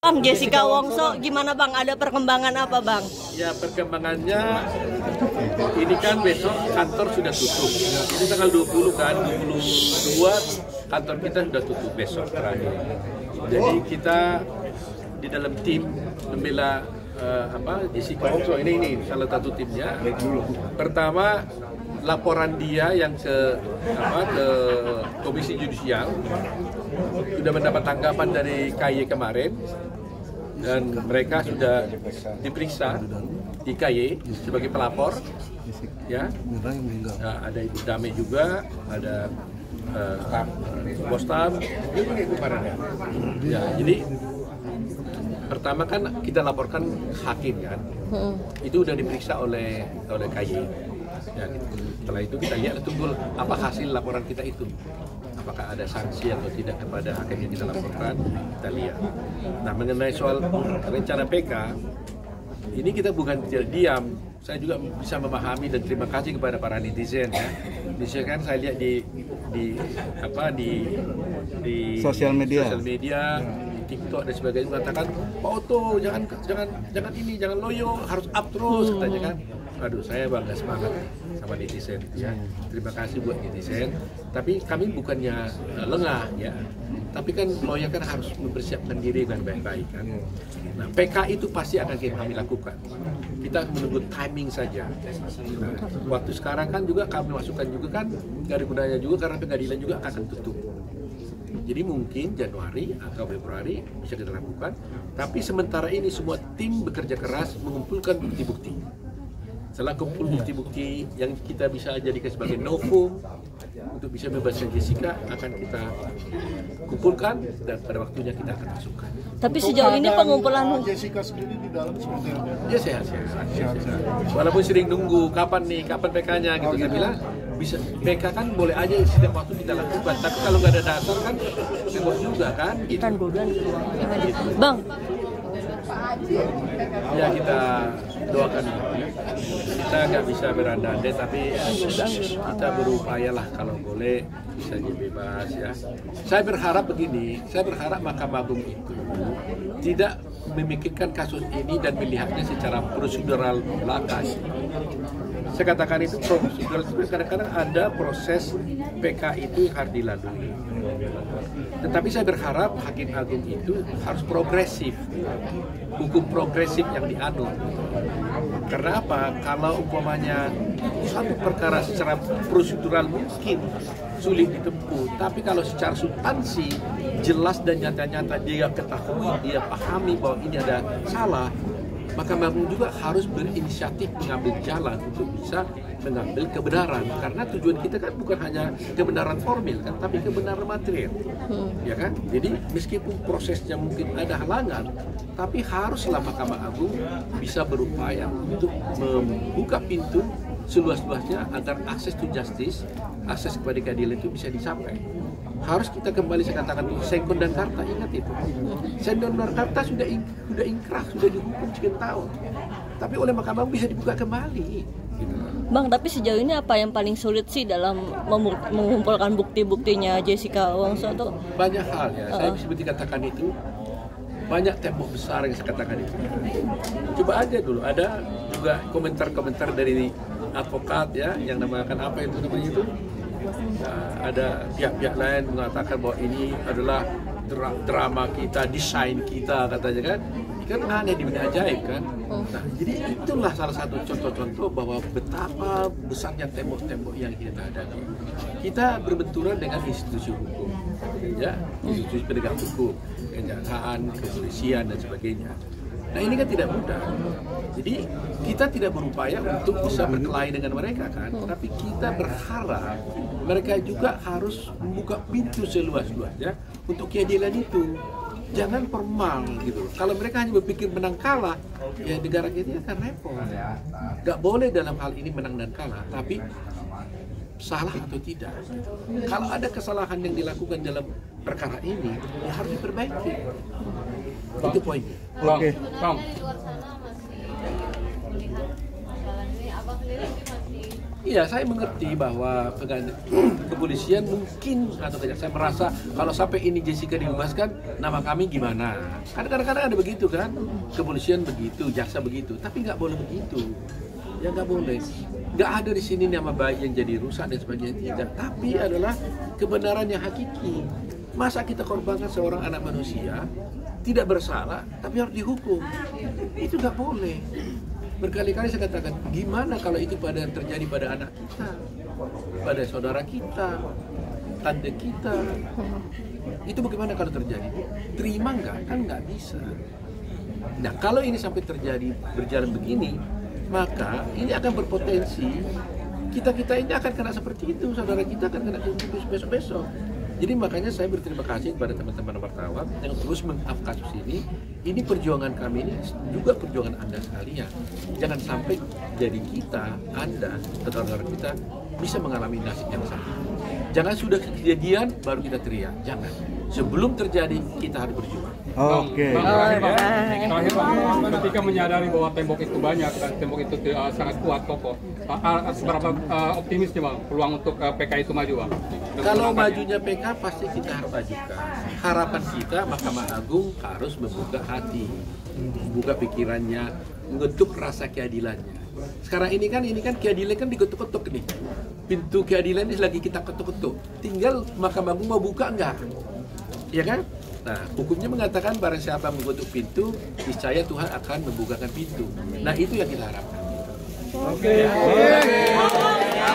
Bang Jessica Wongso, gimana Bang? Ada perkembangan apa Bang? Ya perkembangannya, ini kan besok kantor sudah tutup. Ini tanggal 20 kan, 22 kantor kita sudah tutup besok terakhir. Jadi kita di dalam tim membela Jessica Wongso ini salah satu timnya. Pertama laporan dia yang ke Komisi Yudisial sudah mendapat tanggapan dari KY kemarin dan mereka sudah diperiksa di KY sebagai pelapor, ya. Nah, ada Ibu Dame juga, ada Bostam, ya. Jadi pertama kan kita laporkan hakim kan, itu udah diperiksa oleh KY. Ya, gitu. Setelah itu kita lihat tunggu apa hasil laporan kita itu, apakah ada sanksi atau tidak kepada hakim yang kita laporkan, kita lihat. Nah, mengenai soal rencana PK ini kita bukan tidak diam, saya juga bisa memahami dan terima kasih kepada para netizen ya. Misalkan saya lihat di sosial media, di TikTok dan sebagainya mengatakan Pak Oto jangan loyo, harus up terus katanya kan. Aduh, saya bangga semangat sama netizen ya. Terima kasih buat netizen. Tapi kami bukannya lengah ya. Tapi kan lawyer kan harus mempersiapkan diri dengan baik-baik kan. Nah, PK itu pasti akan kami lakukan. Kita menunggu timing saja. Nah, waktu sekarang kan juga kami masukkan juga kan, nggak ada gunanya juga karena pengadilan juga akan tutup. Jadi mungkin Januari atau Februari bisa kita lakukan. Tapi sementara ini semua tim bekerja keras mengumpulkan bukti-bukti. Setelah kumpul bukti-bukti yang kita bisa jadikan sebagai novum untuk bisa bebaskan Jessica, akan kita kumpulkan dan pada waktunya kita akan masukkan. Tapi sejauh ini pengumpulan Jessica sendiri di dalam seperti apa? Dia sehat. Walaupun sering nunggu kapan PK-nya gitu, saya bilang bisa PK kan boleh aja setiap waktu kita lakukan. Tapi kalau nggak ada dasar kan sibuk juga kan. Gitu. Bang. Ya kita doakan. Kita nggak bisa berandai-andai, tapi kita berupaya lah kalau boleh bisa bebas ya. Saya berharap begini, saya berharap Mahkamah Agung itu tidak memikirkan kasus ini dan melihatnya secara prosedural belaka. Saya katakan itu prosedural, kadang-kadang ada proses PK itu yang harus dilalui. Tetapi saya berharap Hakim Agung itu harus progresif, hukum progresif yang dianut. Karena apa? Kalau umpamanya satu perkara secara prosedural mungkin sulit ditempuh, tapi kalau secara substansi jelas dan nyata-nyata dia ketahui, dia pahami bahwa ini ada salah, maka Mahkamah Agung juga harus berinisiatif mengambil jalan untuk bisa mengambil kebenaran, karena tujuan kita kan bukan hanya kebenaran formil kan, tapi kebenaran material, ya kan? Jadi meskipun prosesnya mungkin ada halangan, tapi haruslah Mahkamah Agung bisa berupaya untuk membuka pintu seluas-luasnya agar akses to justice, akses kepada keadilan itu bisa dicapai. Harus kita kembali, saya katakan itu Sengkon dan Karta, ingat itu. Sengkon dan Karta sudah ingkrah, sudah dihukum sekian tahun, tapi oleh Mahkamah Agung bisa dibuka kembali. Gitu. Bang, tapi sejauh ini apa yang paling sulit sih dalam mengumpulkan bukti-buktinya Jessica Wongso tuh? Banyak hal ya, saya seperti katakan itu, banyak tembok besar yang saya katakan itu. Coba aja dulu, ada juga komentar-komentar dari advokat ya, yang namakan apa itu namanya itu. Ada pihak-pihak lain mengatakan bahwa ini adalah drama kita, desain kita katanya kan. Kan aneh di dunia ajaib kan. Nah, jadi itulah salah satu contoh-contoh bahwa betapa besarnya tembok-tembok yang kita hadapi. Kita berbenturan dengan institusi hukum, ya, institusi penegak hukum, kejaksaan, kepolisian dan sebagainya. Nah, ini kan tidak mudah. Jadi kita tidak berupaya untuk bisa berkelahi dengan mereka kan, tapi kita berharap mereka juga harus membuka pintu seluas-luasnya untuk keadilan itu. Jangan formal gitu. Kalau mereka hanya berpikir menang kalah, ya negara kita akan repot. Gak boleh dalam hal ini menang dan kalah, tapi salah atau tidak. Kalau ada kesalahan yang dilakukan dalam perkara ini, ya harus diperbaiki. Itu poinnya. Oke. Bang. Di luar sana masih melihat persoalan ini, Iya, saya mengerti bahwa kepolisian mungkin atau tidak. Saya merasa kalau sampai ini Jessica dibebaskan, nama kami gimana? Kadang-kadang ada begitu kan? Kepolisian begitu, jaksa begitu. Tapi nggak boleh begitu. Ya nggak boleh. Nggak ada di sini nama baik yang jadi rusak dan sebagainya, tidak. Tapi adalah kebenaran yang hakiki. Masa kita korbankan seorang anak manusia tidak bersalah, tapi harus dihukum? Itu nggak boleh. Berkali-kali saya katakan, gimana kalau itu terjadi pada anak kita, pada saudara kita, tante kita? Itu bagaimana kalau terjadi? Terima nggak? Kan nggak bisa. Nah, kalau ini sampai terjadi berjalan begini, maka ini akan berpotensi kita ini akan kena seperti itu, saudara kita akan kena besok-besok. Jadi makanya saya berterima kasih kepada teman-teman wartawan yang terus mengangkat kasus ini. Ini perjuangan kami, ini juga perjuangan Anda sekalian. Jangan sampai jadi kita, Anda, saudara-saudara kita bisa mengalami nasib yang sama. Jangan sudah kejadian baru kita teriak, jangan. Sebelum terjadi kita harus berjuang. Oke. Terakhir Bang, ketika menyadari bahwa tembok itu banyak dan tembok itu sangat kuat kokoh, seberapa optimis nih Bang peluang untuk PK itu maju Bang? Kalau majunya PK pasti kita harus ajukan. Harapan kita Mahkamah Agung harus membuka hati, membuka pikirannya, mengetuk rasa keadilannya. Sekarang ini kan keadilan kan diketuk-ketuk nih. Pintu keadilan ini lagi kita ketuk-ketuk. Tinggal Mahkamah Agung mau buka enggak? Ya kan? Nah, hukumnya mengatakan barang siapa mengetuk pintu, niscaya Tuhan akan membukakan pintu. Nah, itu yang kita harapkan. Oke.